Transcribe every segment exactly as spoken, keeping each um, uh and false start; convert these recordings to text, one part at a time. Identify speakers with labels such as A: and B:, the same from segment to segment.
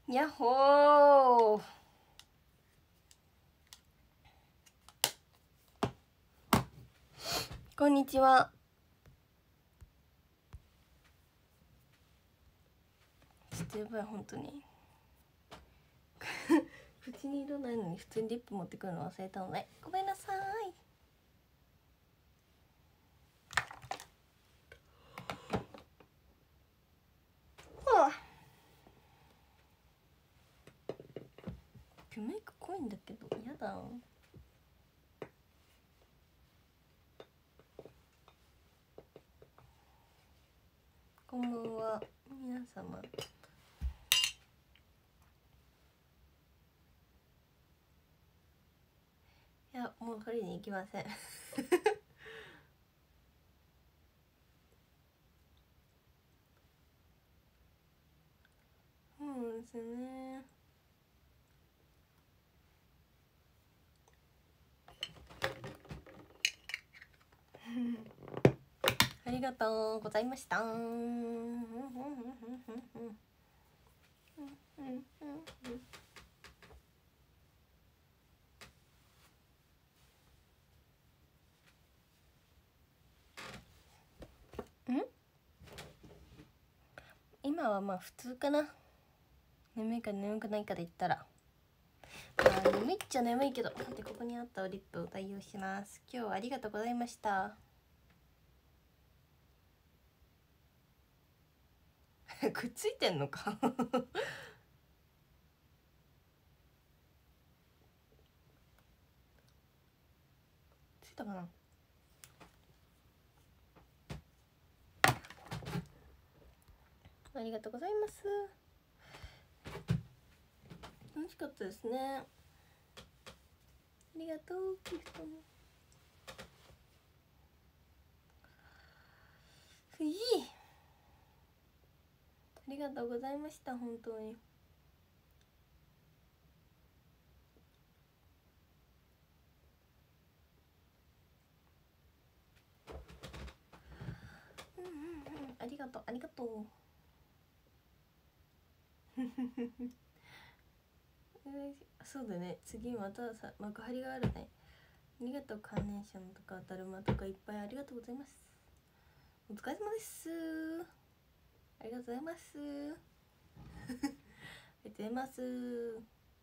A: やっほー。こんにちは。ちょっとやばい、本当に口に色ないのに普通にリップ持ってくるの忘れたのでごめんなさい。はあ、今日メイク濃いんだけどやだ。こんばんは皆様。いや、もう取りに行きませんそうですね。ありがとうございました。ん？今はまあ普通かな。眠いか眠くないかで言ったら、まあ眠いっちゃ眠いけど。で、ここにあったリップを代用します。今日はありがとうございました。くっついてんのかついたかな。ありがとうございます。楽しかったですね。ありがとうギフトも。ふいありがとうございました。本当にうんうんうん、ありがとうありがとうそうだね、次またさ幕張があるね。ありがとう。カーネーションとかだるまとかいっぱいありがとうございます。お疲れ様です。ありがとうございますありがとうございます。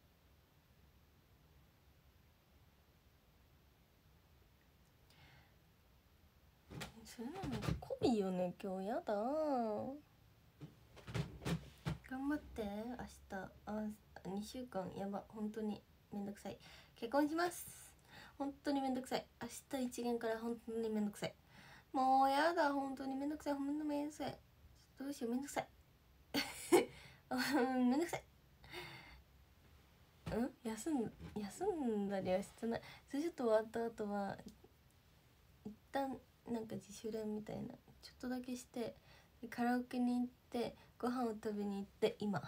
A: それなのに濃いよね今日。やだ頑張って明日。あ、にしゅうかんやば。本当にめんどくさい。結婚します。本当にめんどくさい。明日一元から本当にめんどくさい。もうやだ、本当にめんどくさい。ほんとめんどくさい。どうしよう、めんどくさいめんどくさい。うん休ん休んだりはしてない。それちょっと終わった後は一旦なんか自主練みたいなちょっとだけして、カラオケに行ってご飯を食べに行って、今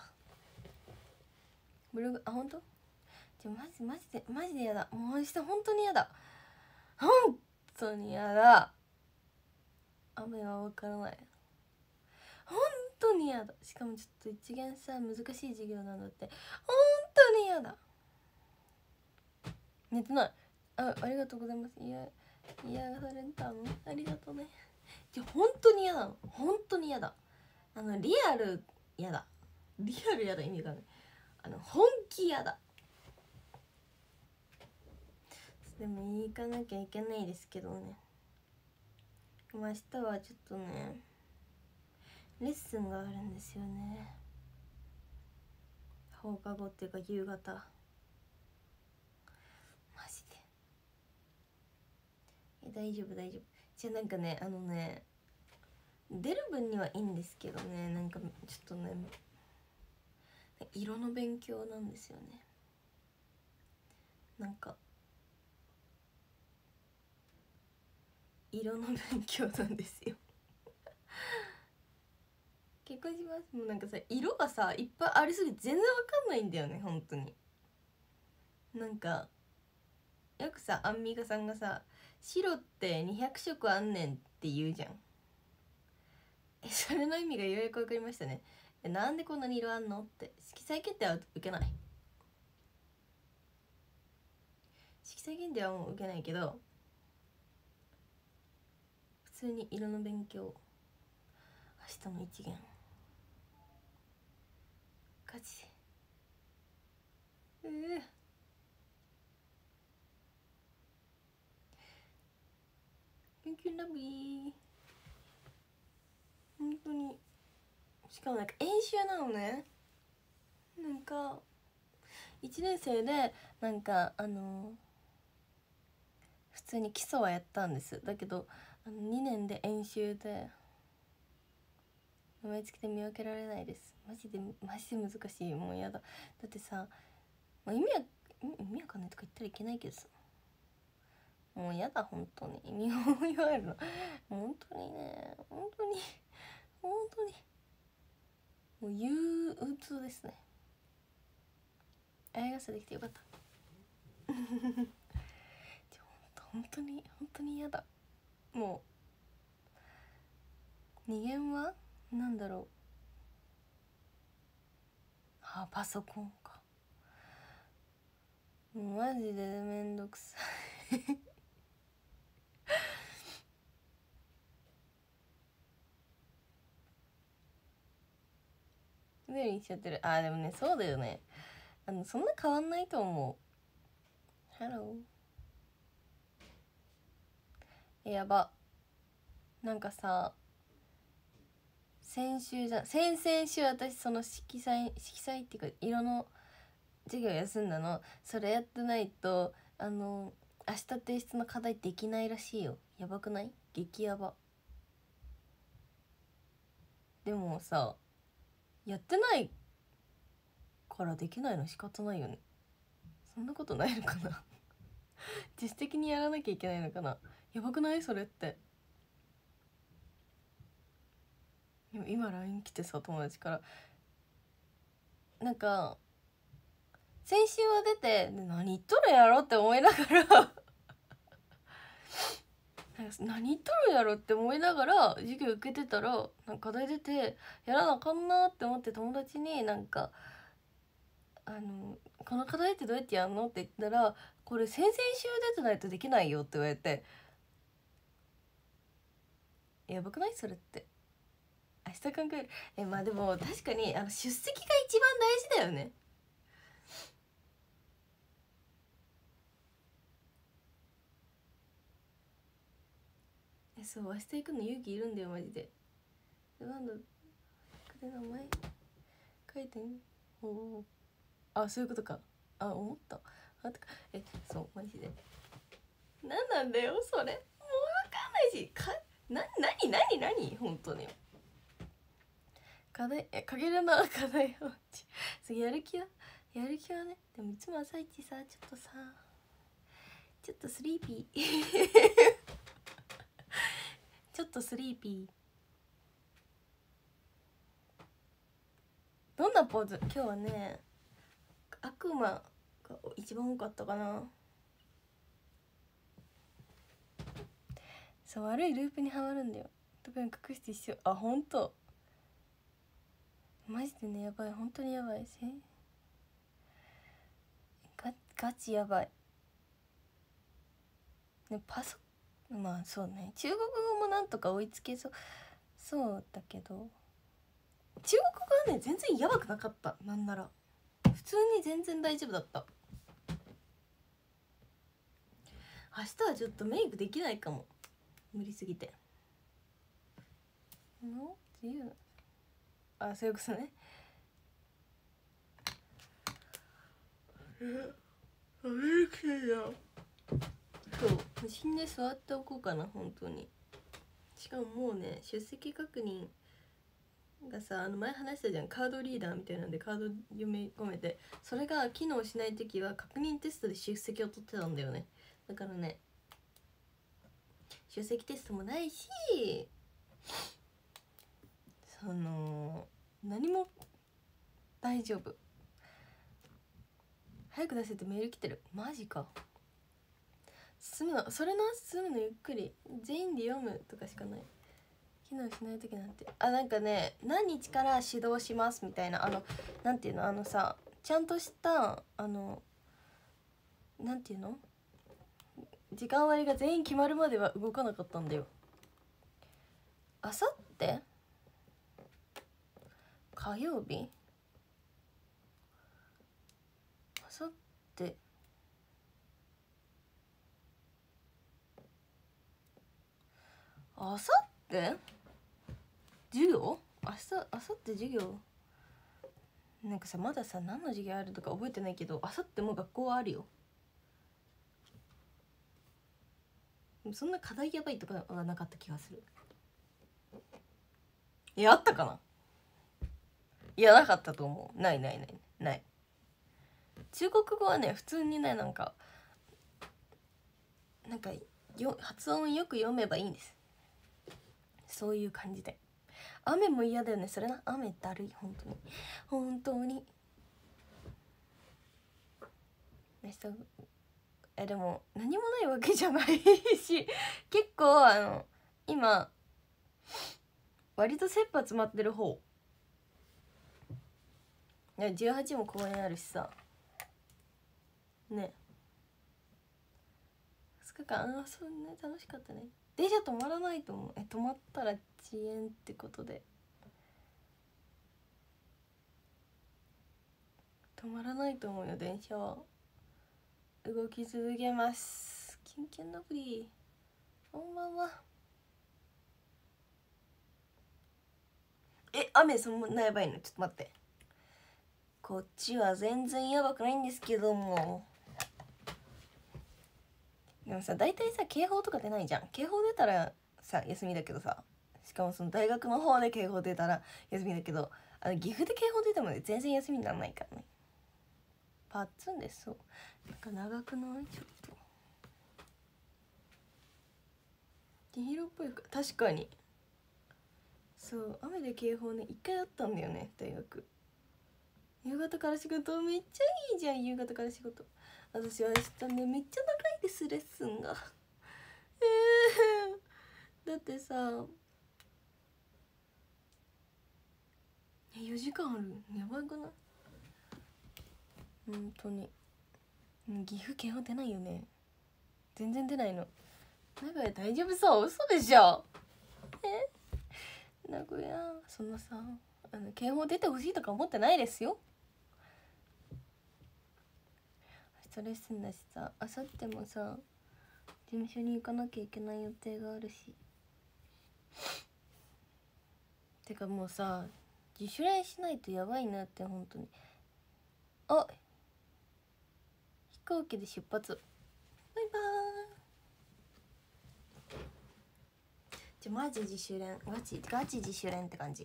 A: ブログ。あ、本当？じゃマジマジでマジでやだ。もう明日本当にやだ。本当にやだ。雨は分からない。本当にやだ。しかもちょっと一元さ難しい授業なんだって。本当にやだ。寝てない。あ、ありがとうございます。いやいやされたのありがとうね。じゃ本当にやだの。本当にやだ。あのリアルやだ。リアルやだ意味がない。あの本気やだ。でも行かなきゃいけないですけどね。明日はちょっとねレッスンがあるんですよね。放課後っていうか夕方。マジでえ大丈夫大丈夫。じゃあなんかね、あのね出る分にはいいんですけどね、なんかちょっとね色の勉強なんですよね。なんか色の勉強なんですよ結婚します。もうなんかさ色がさいっぱいありすぎて全然わかんないんだよね本当に。なんかよくさアンミカさんがさ白ってにひゃく色あんねんって言うじゃん。えそれの意味がようやく分かりましたね。 え、なんでこんなに色あんのって。色彩検定は受けない。色彩検定はもう受けないけど、普通に色の勉強、明日の一元ガチで、うーキュンキュンラブリー。本当に。しかもなんか演習なのね。なんかいちねん生でなんかあの普通に基礎はやったんです。だけどあのにねんで演習で名前つけて見分けられないです。マジでマジで難しい。もうやだ。だってさ、まあ、意味は意味わかんないとか言ったらいけないけどさ、もうやだ。本当に意味を言われるの本当にね、本当に本当にもう憂鬱ですね。あやがさできてよかった本当に本当に嫌だ。もう二限はなんだろう。あ、パソコンか。もうマジでめんどくさい緑にしちゃってる。あ、でもね、そうだよね。あのそんな変わんないと思う。ハロー。やば。なんかさ、先週じゃ先々週私その色彩色彩っていうか色の授業休んだの。それやってないとあの明日提出の課題できないらしいよ。やばくない？激ヤバ。でもさ、やってないからできないの仕方ないよね。そんなことないのかな自主的にやらなきゃいけないのかな。やばくない？それって。今 ライン 来てさ、友達からなんか先週は出て何言っとるんやろって思いながら何言っとるんやろって思いながら授業受けてたら、なんか課題出てやらなあかんなって思って友達になんかあのこの課題ってどうやってやんのって言ったら、これ先々週出てないとできないよって言われて、やばくない？それって明日考える。え、まあでも確かにあの出席が一番大事だよね。え、そう、明日行くの勇気いるんだよマジで。なんだ、で名前書いてん。おお、あ、そういうことか。あ、思った。あ、てか、え、そうマジでなんなんだよそれ。もう分かんないし、かな何何何本当に課題、え、かけるな課題を次やる気はやる気はね。でもいつも朝一さ、ちょっとさ、ちょっとスリーピーちょっとスリーピー。どんなポーズ？今日はね、悪魔が一番多かったかな。そう、悪いループにはまるんだよ。特に隠して一緒。あ、ほんとマジでね、やばい。本当にやばい。せガガチやばいね。パソまあそうね、中国語もなんとか追いつけそうそうだけど、中国語はね全然やばくなかった。なんなら普通に全然大丈夫だった。明日はちょっとメイクできないかも、無理すぎて。の自由、あ、そういうことね。え、アメリカや。そう無心で座っておこうかな本当に。しかももうね、出席確認がさ、あの前話したじゃん、カードリーダーみたいなんでカード読み込めて、それが機能しない時は確認テストで出席を取ってたんだよね。だからね、出席テストもないし、その何も大丈夫。早く出せってメール来てる。マジか。進むのそれな、進むのゆっくり、全員で読むとかしかない。 機能しない時なんて、あ、なんかね、何日から始動しますみたいな、あのなんていうの、あのさ、ちゃんとしたあのなんていうの、時間割が全員決まるまでは動かなかったんだよ。あさって火曜日、あさってあさって授業、明日あさって授業、なんかさ、まださ何の授業あるとか覚えてないけど、あさってもう学校はあるよ。そんな課題やばいとかはなかった気がする。いや、あったかな。いや、なかったと思う。ないないないない。中国語はね、普通にね、なんかなんかよ発音よく読めばいいんです。そういう感じで。雨も嫌だよね、それな。雨だるい、本当に本当に。えでも何もないわけじゃないし、結構あの今割と切羽詰まってる方。いやじゅうはちも公演あるしさね。ふつかかん、ああそうね、楽しかったね。電車止まらないと思う。え止まったら遅延ってことで止まらないと思うよ、電車は。動き続けます。キュンキュンのプリこんばんは。え雨そんなやばいの？ちょっと待って、こっちは全然やばくないんですけども。でもさ、大体さ警報とか出ないじゃん。警報出たらさ休みだけどさ、しかもその大学の方で警報出たら休みだけど、あの岐阜で警報出てもね全然休みにならないからね。パッツンです。そうなんか長くない？ちょっと黄色っぽいか。確かにそう雨で警報ね一回あったんだよね、大学。夕方から仕事めっちゃいいじゃん。夕方から仕事、私は明日ねめっちゃ長いです、レッスンがだってさよじかんある、やばくない？本当に岐阜警報出ないよね、全然出ないの。名古屋大丈夫そう？嘘でしょ。え名古屋そんなさ、あの警報出てほしいとか思ってないですよ。明日レッスンだしさ、あさってもさ事務所に行かなきゃいけない予定があるし。てかもうさ自主練しないとやばいなって、本当に。あ飛行機で出発、バイバーイ。じゃマジ自主練、ガチガチ自主練って感じ。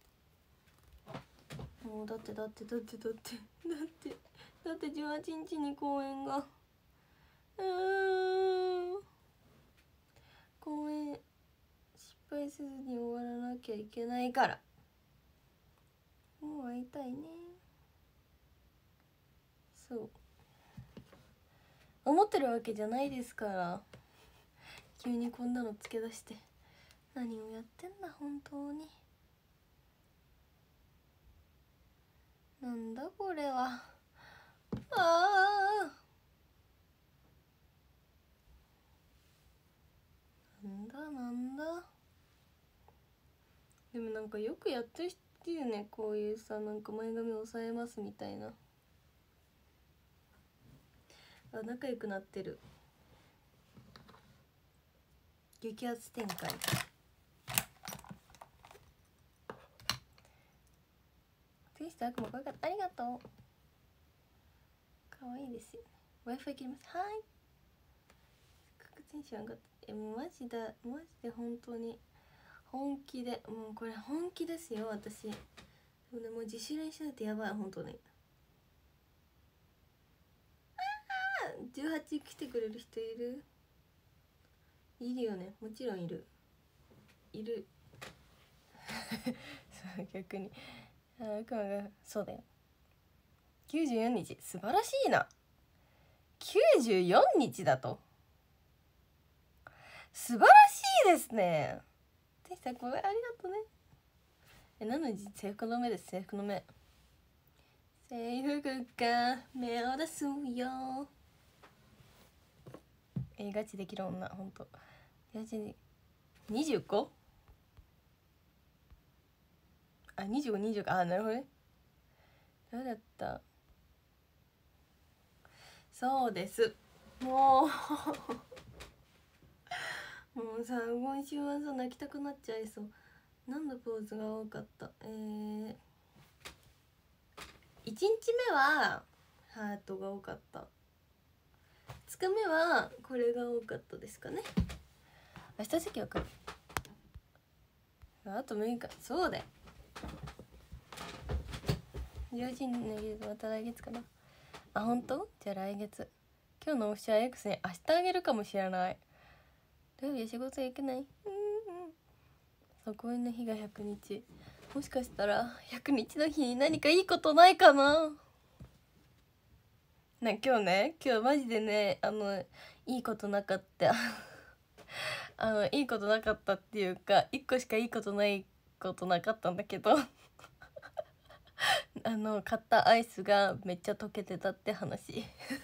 A: もうだってだってだってだってだってだってじゅうはちにちに公演が、うーん公演失敗せずに終わらなきゃいけないから、もう会いたいね。そう思ってるわけじゃないですから。急にこんなのつけ出して何をやってんだ本当に。なんだこれは。ああなんだなんだ。でもなんかよくやってる人いるね、こういうさ、なんか前髪押さえますみたいな。あ仲良くなってる。激アツ展開。テニスと悪魔かわいかった、ありがとう。可愛いですよね。 Wi-Fi 切ります。はい。テンション上がった。えもうマジだマジで本当に本気で、もうこれ本気ですよ私。でもねもう自主練しないとやばい本当に。ああじゅうはち来てくれる人いる？いるよね、もちろんいるいるそう逆にあ悪魔がそうだよ。きゅうじゅうよっか素晴らしいな。きゅうじゅうよっかだと素晴らしいですね。 天使さんごめん、ありがとうね。え、何の制服の目です。制服の目、制服が目を出すよ。え、ガチできる女、ほんとガチで にじゅうご？ あ、にじゅうご、にじゅうご、あ、なるほどね。どうだった。そうです。もうもうさ、今週はさ、泣きたくなっちゃいそう。何のポーズが多かった。えー、いちにちめはハートが多かった。ふつかめはこれが多かったですかね。明日席は来る。あとむいか、そうだよ。じゅういちにちの月また来月かな。あ、ほんと？じゃあ来月。今日のオフィシャル X に明日あげるかもしれない。土曜日は仕事行けない。うんうん。そう、公演の日がひゃくにち。もしかしたらひゃくにちの日に何かいいことないかな。な、今日ね、今日マジでね、あのいいことなかったあのいいことなかったっていうか、いっこしかいいことないことなかったんだけどあの買ったアイスがめっちゃ溶けてたって話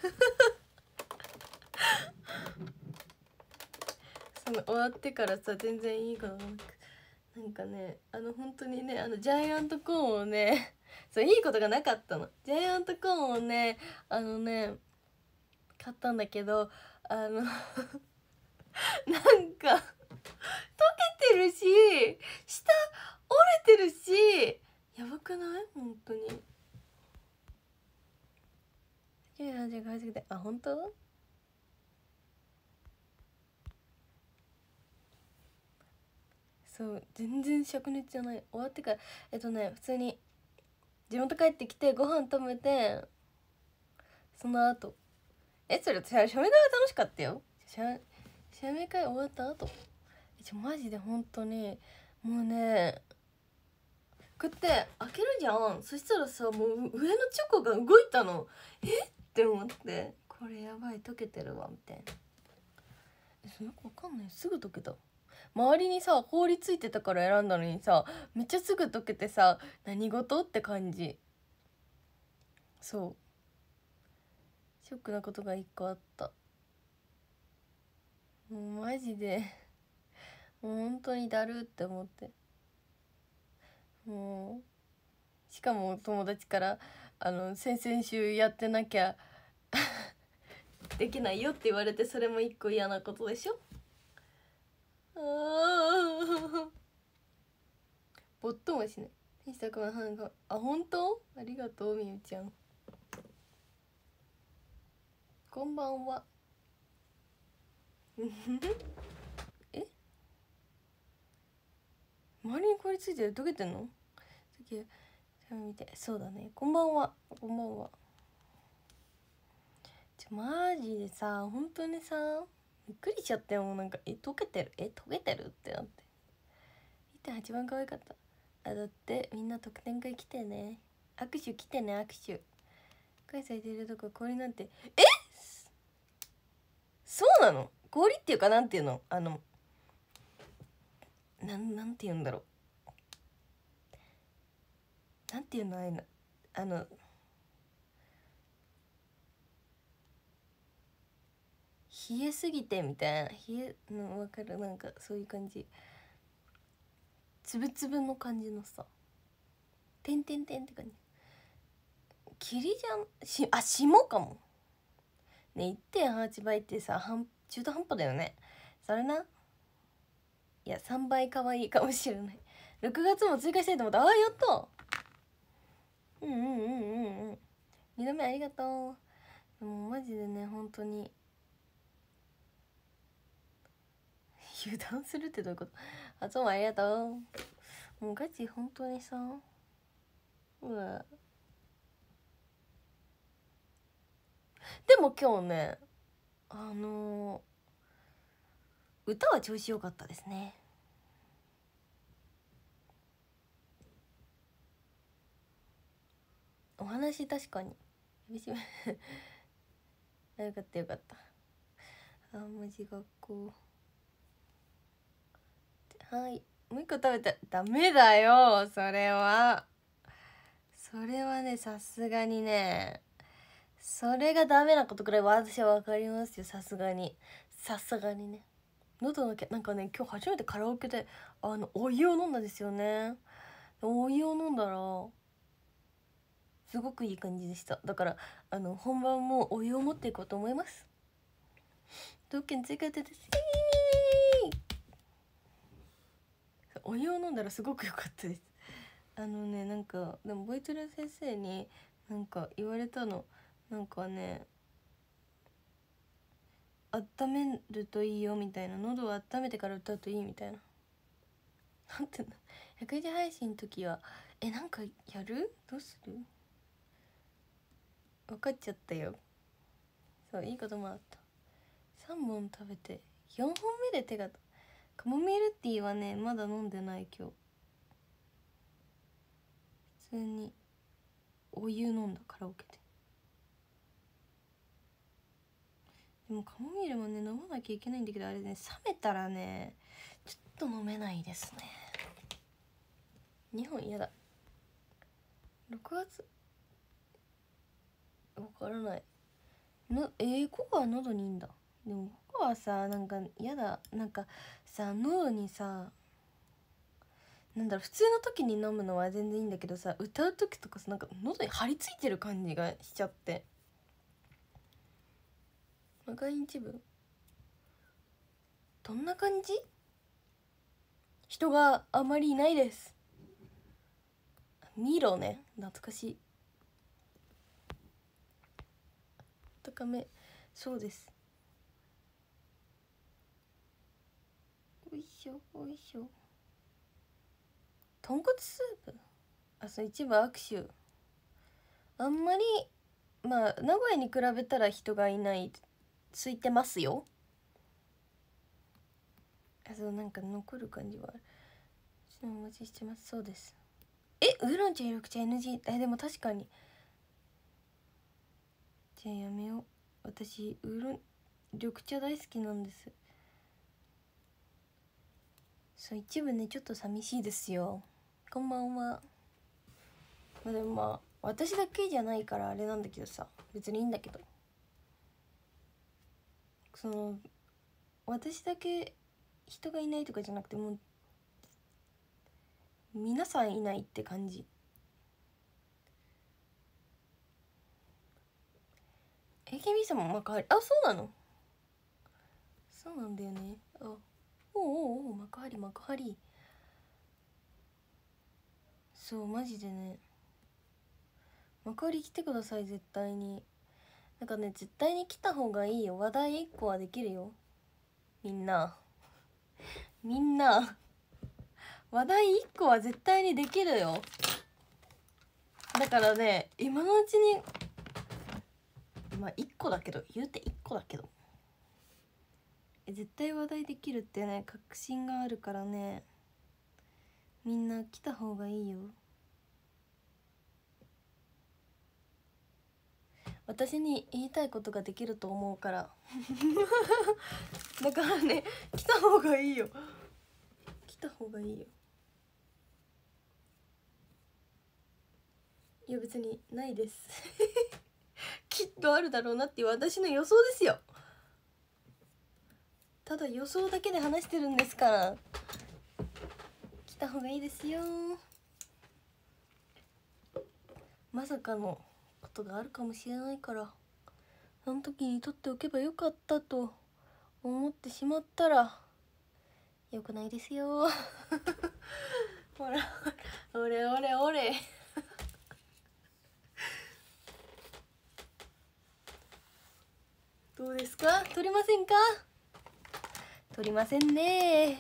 A: その終わってからさ、全然いいことなく、なんかね、あの本当にね、あのジャイアントコーンをねそう、いいことがなかったの。ジャイアントコーンをね、あのね買ったんだけど、あのなんか溶けてるし、下折れてるし、やばくない？本当に。いやいや、返してきて。あ、本当？そう、全然灼熱じゃない。終わってから、えっとね、普通に地元帰ってきてご飯食べて、その後、え、それ写メ会は楽しかったよ。写写メ会終わった後、え、ちょマジで本当にもうね、こうやって開けるじゃん。そしたらさ、もう上のチョコが動いたの。えって思って、これやばい、溶けてるわみたいな。え、それよくわかんない。すぐ溶けた。周りにさ氷ついてたから選んだのにさ、めっちゃすぐ溶けてさ、何事って感じ。そう、ショックなことが一個あった。もうマジでもう本当にだるって思って。もうしかも友達からあの先々週やってなきゃできないよって言われて、それも一個嫌なことでしょ。ああぼっともしない。天使くんはなんか、あ、本当？ありがとうみゆちゃん。こんばんはえ、周りに氷ついてる？溶けてんの？さっき見て。そうだね。こんばんは。こんばんは。ちょマジでさ、本当にさ、びっくりしちゃったよ。もうなんか、え、溶けてる？え、溶けてるってなって。いってんはちばん可愛かった。あ、だってみんな特典会来てね。握手来てね、握手。開催してるとこ氷なんて、え、そうなの？氷っていうか、なんていうの、あのなんなんていうんだろう、なんていうの、ああいうの、あの冷えすぎてみたいな、冷えの分かる、なんかそういう感じ、つぶつぶの感じのさ、てんてんてんって感じ。霧じゃんし、あ、霜かもね。 いってんはち 倍ってさ、半中途半端だよね。それな、いやさんばい可愛いかもしれない。ろくがつも追加したいと思った。ああ、やった。うんうんうんうんうん。にどめありがとう。でもマジでね、本当に油断するってどういうこと？あ、どうもありがとう。もうガチ本当にさ、うわ。でも今日ね、あのー、歌は調子良かったですね。お話確かによかったよかった。あ、文字学校、はい。 もう一個食べた。ダメだよそれは。それはね、さすがにね、それがダメなことくらい私は分かりますよ。さすがにさすがにね。喉のけなんかね、今日初めてカラオケであのお湯を飲んだんですよね。お湯を飲んだらすごくいい感じでした。だからあの本番もお湯を持っていこうと思います。道県追加でです。お湯を飲んだらすごく良かったです。あのね、なんかでもボイトレ先生になんか言われたの。なんかね、温めるといいよみたいな、喉を温めてから歌うといいみたいな。なんていうの、ひゃくえんじ配信の時はえなんかやるどうする分かっちゃったよ。そう、いいこともあった。さんぼん食べてよんほんめで手が、カモミールティーはねまだ飲んでない。今日普通にお湯飲んだ、カラオケで。でもカモミールもね飲まなきゃいけないんだけど、あれね冷めたらねちょっと飲めないですね。にほん嫌だ。ろくがつわからないの。えー、ココア喉にいいんだ。でもココアさなんか嫌だ。なんかさ喉にさ、なんだろう、普通の時に飲むのは全然いいんだけどさ、歌う時とかさなんか喉に張り付いてる感じがしちゃって。マガインチブどんな感じ？人があまりいないです。ミロね、懐かしい。高め、そうです。おいしょおいしょ。豚骨スープ、あ、そう一部握手。あんまりまあ名古屋に比べたら人がいない、空いてますよ。あ、そうなんか残る感じはある。お待ちしてます。そうです。え、ウーロン茶緑茶 エヌジー。 えでも確かに、じゃあやめよう。私ウーロン緑茶大好きなんです。そう一部ねちょっと寂しいですよ。こんばんは。まあでもまあ私だけじゃないからあれなんだけどさ、別にいいんだけど、その私だけ人がいないとかじゃなくて、もう皆さんいないって感じ。エーケービー さんも幕張、あ、そうなの。そうなんだよね。あ、おうおうおう、幕張幕張。そうマジでね、幕張来てください絶対に。なんかね絶対に来た方がいいよ。話題いっこはできるよ。みんなみんな話題いっこは絶対にできるよ。だからね今のうちに、まあいっこだけど、言うていっこだけど絶対話題できるってね確信があるからね、みんな来た方がいいよ。私に言いたいことができると思うからだからね来た方がいいよ。来た方がいいよ。いや別にないですきっとあるだろうなっていう私の予想ですよ。ただ予想だけで話してるんですから、来た方がいいですよ。まさかのことがあるかもしれないから、その時に取っておけばよかったと思ってしまったらよくないですよほらおれおれおれどうですか、取りませんか。取りませんね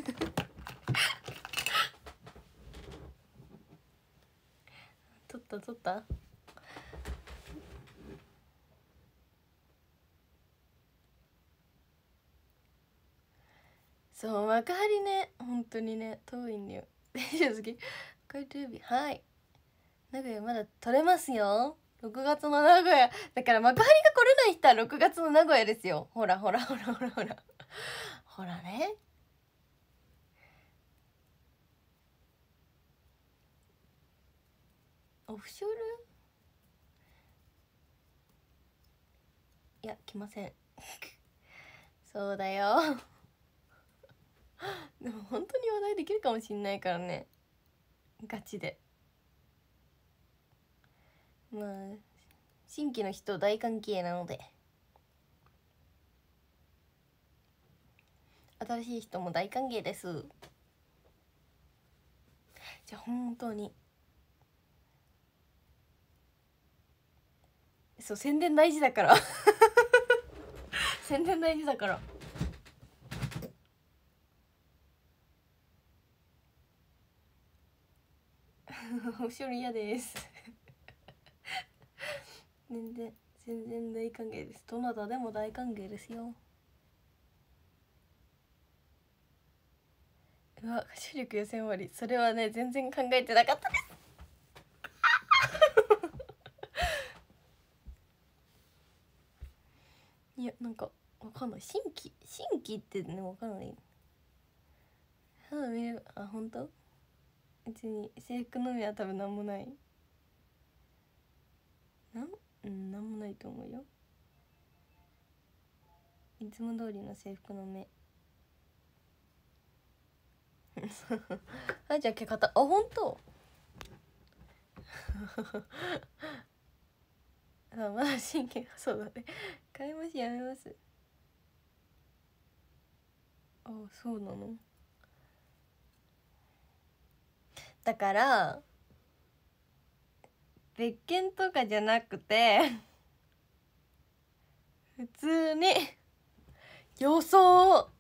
A: 取った取った。そう幕張ね本当にね遠いんだよ大好き。これ土曜日、はい名古屋まだ取れますよ。ろくがつの名古屋だから、幕張が来れない人はろくがつの名古屋ですよ。ほらほらほらほらほらほらね。 オフショルいや来ませんそうだよでも本当に話題できるかもしんないからね、ガチで。まあ新規の人大歓迎なので、新しい人も大歓迎です。じゃあ本当にそう、宣伝大事だから宣伝大事だからおしょり嫌です全然全然大歓迎です。どなたでも大歓迎ですよ。うわ、歌唱力予選終わり。それはね全然考えてなかったですいやなんかわかんない。新規新規ってねわかんない。ただ見る、あ本当？別に制服のみは多分なんもない。なんうんなんもないと思うよ。いつも通りの制服の目あじゃあ毛方あ本当あまだ神経がそうだね買いますやめます。あそうなの。だから別件とかじゃなくて普通に予想。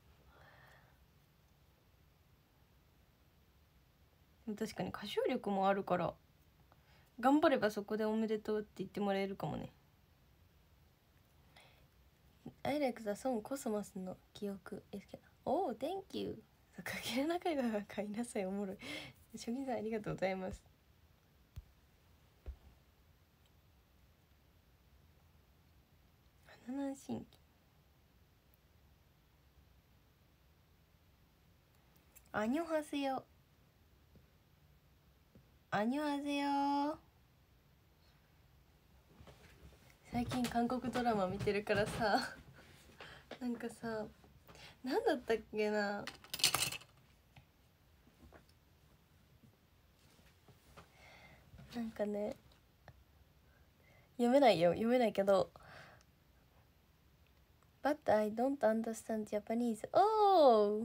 A: 確かに歌唱力もあるから頑張ればそこでおめでとうって言ってもらえるかもね。I like the song コスモスの記憶ですけど。おお Thank you。かけるなかいが買いなさいおもろい。初見さんありがとうございます。花南新規アニョハセヨアニョハセヨ。最近韓国ドラマ見てるからさなんかさなんだったっけな、なんかね読めないよ読めないけど But I don't understand Japanese。 おー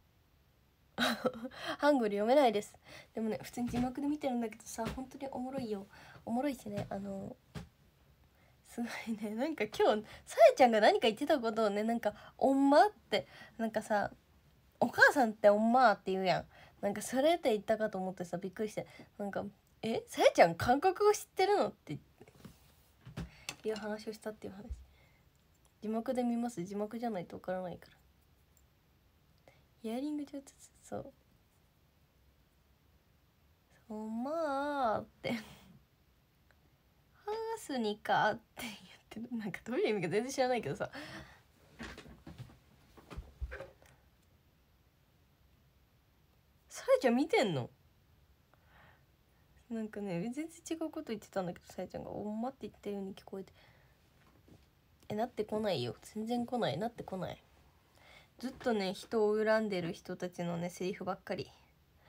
A: ハングル読めないです。でもね普通に字幕で見てるんだけどさ本当におもろいよ。おもろいしね、あのすごいね。なんか今日さえちゃんが何か言ってたことをねなんか「おんま」ってなんかさお母さんっておんまって言うやん。なんかそれって言ったかと思ってさびっくりして、なんか「えさえちゃん韓国語知ってるの?」っていう話をしたっていう話。字幕で見ます。字幕じゃないとわからないから。イヤリング上手そうそうまあってハースにかって言ってる。なんかどういう意味か全然知らないけどさ、さえちゃん見てんの？なんかね全然違うこと言ってたんだけどさえちゃんが「おんま」って言ったように聞こえて、えなってこないよ全然来ない。なってこない。ずっとね人を恨んでる人たちのねセリフばっかり。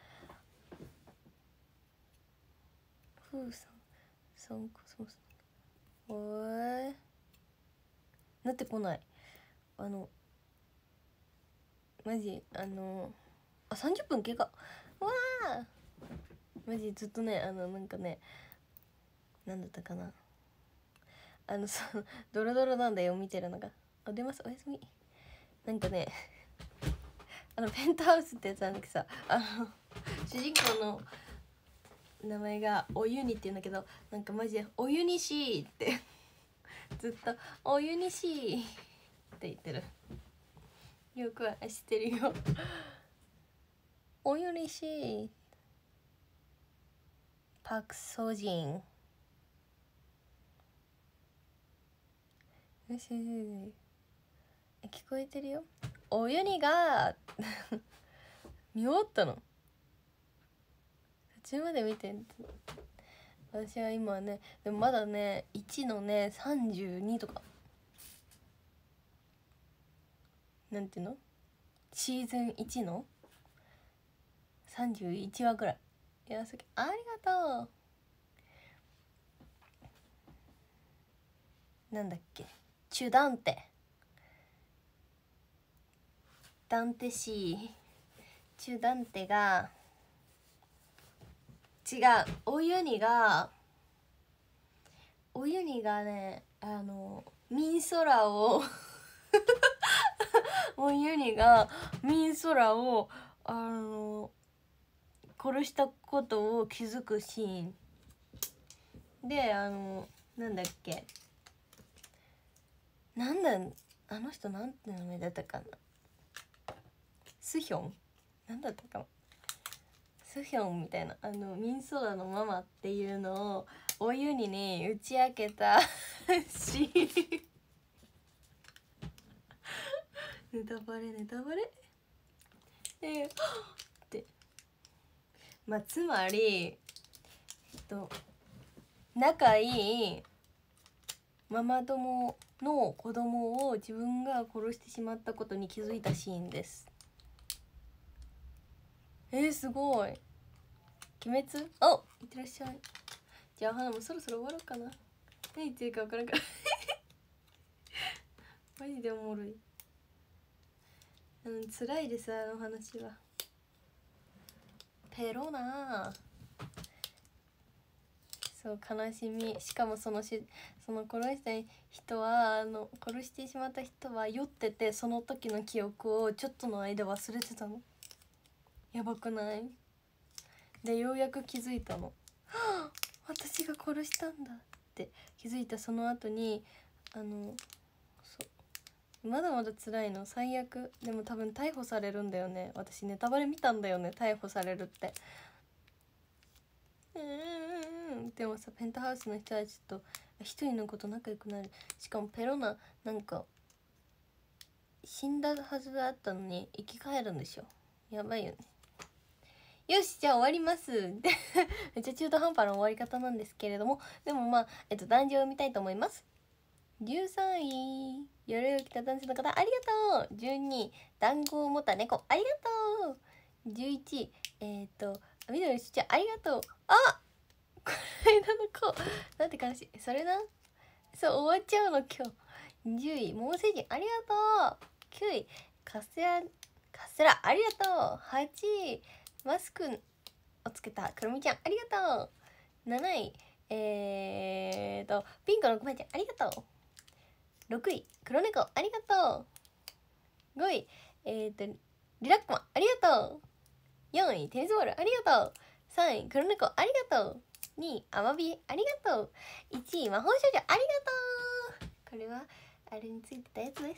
A: ふうさんそんこそもそおーいなってこない。あのマジあのあさんじゅっぷん経過。わあマジずっとねあのなんかねなんだったかな、あのさドロドロなんだよ見てるのが。あ出ます、おやすみ。なんかねあのペントハウスってやつなんだけどさ、あの主人公の名前がおゆにって言うんだけど、なんかマジでおゆにしーってずっとおゆにしーって言ってる。よくは知ってるよおゆにしー。パクソジンよし聞こえてるよ。おゆにが見終わったの途中まで見てん。 私は今ね、でもまだねいちのねさんじゅうにとか、なんていうの、シーズンいちのさんじゅういちわぐらい。いや、すげありがとう。なんだっけ、チュダンテダンテシーチュダンテが違う、お湯にがお湯にがね、あのミンソラをお湯にがミンソラをあの殺したことを気づくシーンで、あのなんだっけ、なんだあの人なんて名前だったかな、スヒョンなんだったかな、スヒョンみたいな、あのミンソラのママっていうのをお湯にね打ち明けたシーンネタバレネタバレで、ってまあつまり、えっと仲いいママ友の子供を自分が殺してしまったことに気づいたシーンです。えー、すごい。鬼滅、あ、いってらっしゃい。じゃあ花もそろそろ終わろうかな。何言ってるか分からんからマジでおもろい。うん、辛いです、あの話は。ペロなそう、悲しみ。しかもそのしその殺した人はあの殺してしまった人は酔ってて、その時の記憶をちょっとの間忘れてたの。やばくない？でようやく気づいたの。はあ、私が殺したんだって気づいたその後に、あのそうまだまだ辛いの、最悪。でも多分逮捕されるんだよね。私ネタバレ見たんだよね、逮捕されるって。うんでもさ、ペンタハウスの人はちょっと一人の子と仲良くなる。しかもペロナなんか死んだはずだったのに生き返るんでしょ。やばいよね。よし、じゃあ終わりますでめっちゃ中途半端な終わり方なんですけれども、でもまあえっと男女を見たいと思います。じゅうさんい、鎧を着た男性の方ありがとう。じゅうにい、団子を持った猫ありがとう。じゅういちい、えっ、ー、と緑のしちゃんありがとう。あこの間の子なんて悲しい。それな、そう終わっちゃうの今日。じゅうい、桃星人ありがとう。きゅうい、カステラカステラありがとう。はちい、マスクをつけたくるみちゃんありがとう。なない、えーとピンクのくまちゃんありがとう。ろくい、黒猫ありがとう。ごい、えーとリラックマありがとう。よんい、テニスボールありがとう。さんい、黒猫ありがとう。にい、アマビエありがとう。いちい、魔法少女ありがとう。これはあれについてたやつです。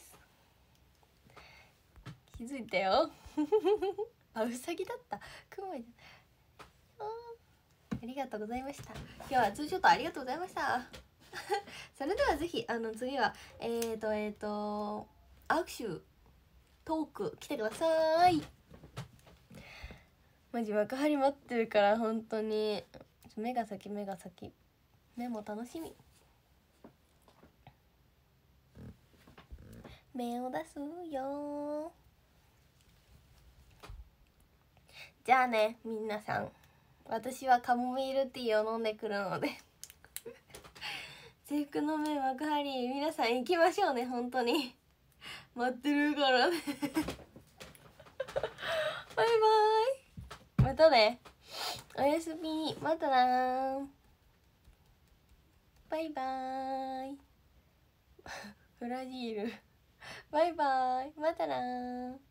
A: 気づいたよあ、うさぎだった。クマじゃん。あありがとうございました。今日はツーショットありがとうございましたそれではぜひあの次はえーとえーと握手トーク来てください。マジ幕張待ってるから本当に。目が先目が先、目も楽しみ。目を出すよ。じゃあね皆さん、私はカモミールティーを飲んでくるので制服の目幕張皆さん行きましょうね。本当に待ってるからねバイバイ、またね、おやすみ、またなバイバーイフラジールバイバイ、またな